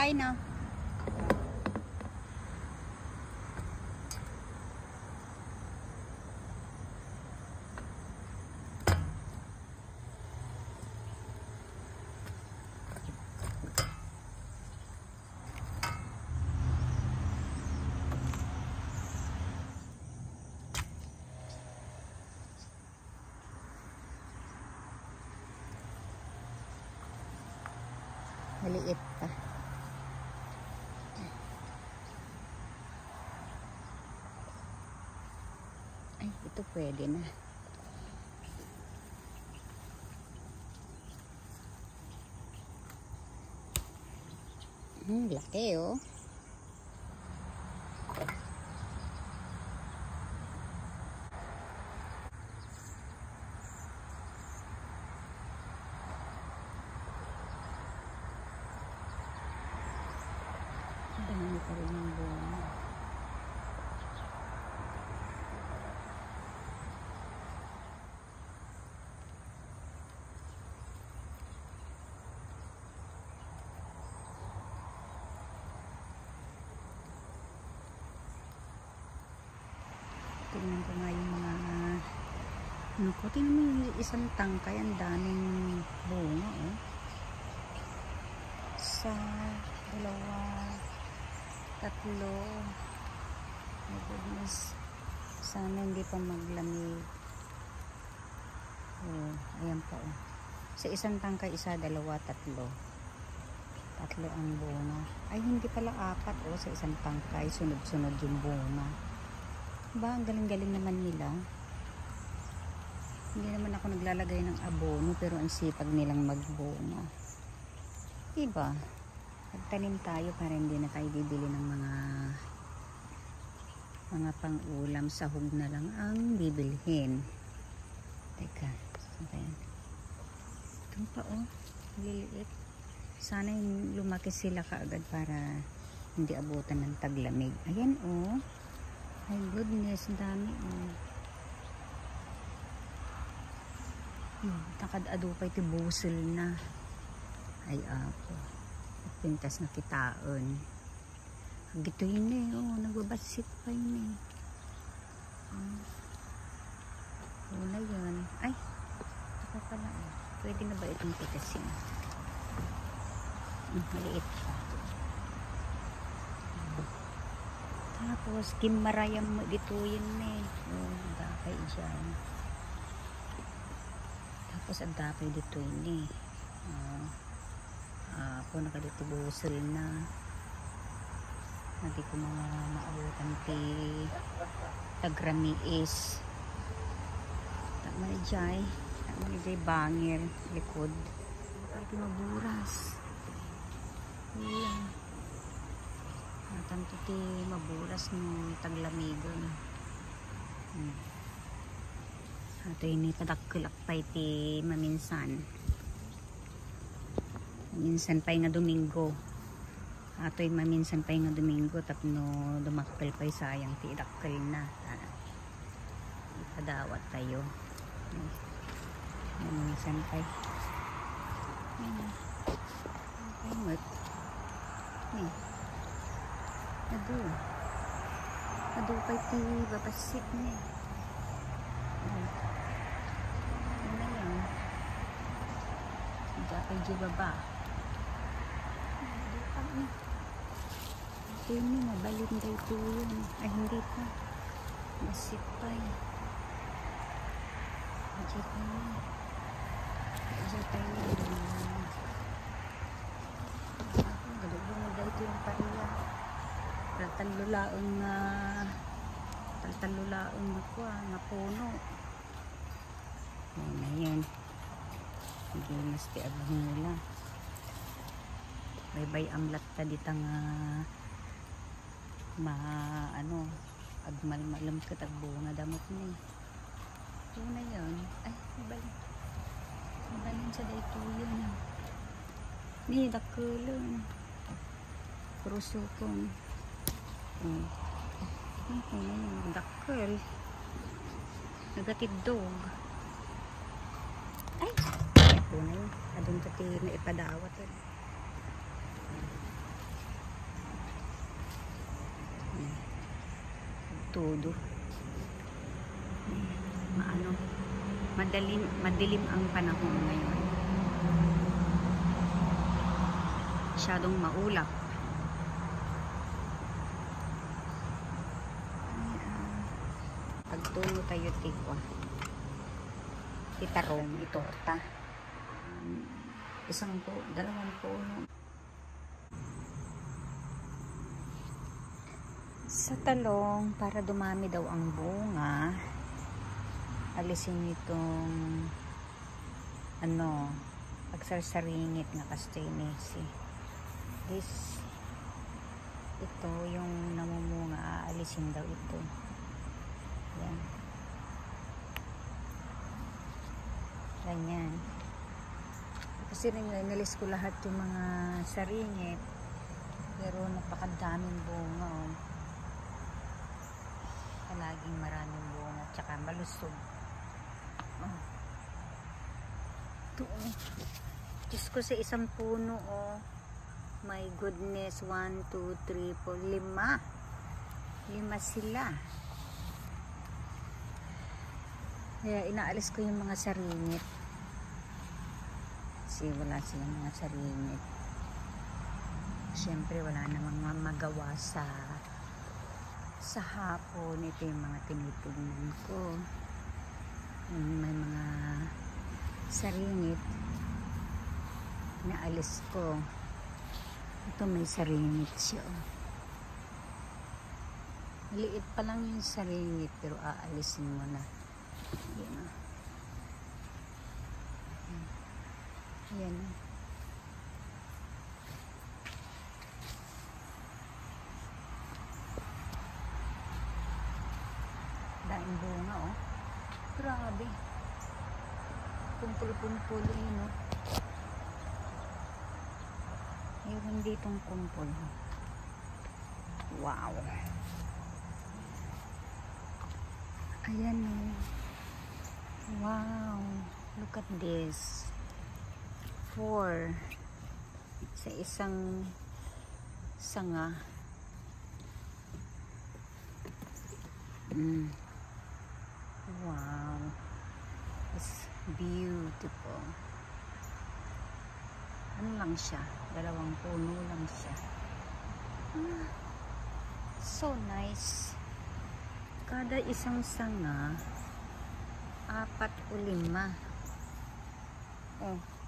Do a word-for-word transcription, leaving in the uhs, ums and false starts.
kain na. Maliit pa. Ay, ito pwede na. Hmm, laki oh. Dami pa rin yung bunga. Tingnan ko nga yung mga ano ko, tingnan mo yung isang tangkay, ang daming bunga oh. Isa, dalawa, tatlo. My goodness, sana hindi pa maglamig. Oh, ayan pa oh. Sa isang tangkay, isa, dalawa, tatlo. Tatlo ang bunga. Ay, hindi pala apat oh, sa isang tangkay. Sunod-sunod yung bunga. Ba, ang galing-galing naman nila. Hindi naman ako naglalagay ng abono, pero ang sipag nilang magbunga. Diba? Magtanim tayo para hindi na tayo bibili ng mga mga pang-ulam. Sahog na lang ang bibilhin. Teka, ayan. Ito pa oh, liliit. Sana yung lumaki sila kaagad para hindi abutan ng taglamig. Ayan oh. My goodness, dami oh. Hmm, nakad-adupay ti busol na. Ay apo. Pintas na kitaon. Gito yun eh. Oh, nagbabasit pa yun eh. Hmm. Wala yun. Ay, ito pala eh. Pwede na ba itong pitasin? Hmm, maliit pa. Tapos, kimarayam mo dito yun eh. Oh, dapay dyan. Tapos, ang dapay dito yun eh. Oh. Uh, ako nakaditibusol na. Hindi ko mga maabutan ti tagramiis. Tama na dyan. Tama na dyan bangir. Likod. Pwede maburas. Ayan. Tanto ti maburas ng taglamigon. Hmm. Ato ini padakkelak pa iti maminsan. Minsan pa nga Domingo. Ato yung maminsan pa nga Domingo tapno dumakkel pa sayang ti dakkel na. Ah, ipadawat tayo. Hmm. Minsan pa. Hmm. Ay, mat. Hmm. Ado. Ado pa iti babasit niya. Hmm. Ano na yan? Hindi pa iti baba. Ado pa niya. Ito yun yun. Mabalin daw ito yun. Ay, hindi pa. Basit pa yun. Hindi pa yun. Hindi pa yun. Ako, galugong na daw ito yung pariya. Taltalulaon na taltalulaon na ko na puno. Ayan na yan. Hindi mas tiabang nila. Bye-bye amlat ta dita nga ma ano agmalmalam ka tagbunga damot na eh. Ito na yun. Ay, mabalin. Mabalin sa dito yun. Ni dakulon. Kurusukong. Hmm. Hmm, dakkel. Nagatidog. Ay! Ito na yun. Adun pati na ipadawat yun. todo. Maano, madalim, madilim ang panahon ngayon. Masyadong maulap. Pagtungo tayo tikwa. Itarong, itorta. Um, isang po, dalawang puno. Sa talong, para dumami daw ang bunga, alisin itong ano, pagsasaringit na castaneaceae. This, ito yung namumunga, aalisin daw ito. Yan. Ganyan. Kasi rin inalis ko lahat yung mga saringit, pero napakadaming bunga, oh. Palaging maraming bunga, tsaka malusog. Oh. Ito, oh. Diyos ko, sa isang puno, oh. My goodness, one, two, three, four, lima. Lima sila. Kaya inaalis ko yung mga saringit. Kasi wala silang mga saringit. Siyempre wala namang magawa sa sa hapon. Ito yung mga tinitignan ko. Yung may mga saringit. Inaalis ko. Ito may saringit siya. Maliit pa lang yung saringit, pero aalisin mo na. Yan o. Yan o. Daing bunga o. Grabe. Kumpul-kumpul yun o. Mayroon ditong kumpul. Wow. Ayan o. Wow, look at this. Four sa isang sanga. Mm. Wow, it's beautiful. Ano lang siya? Dalawang puno lang siya. Ah, so nice. Kada isang sanga, apat o lima. Oh.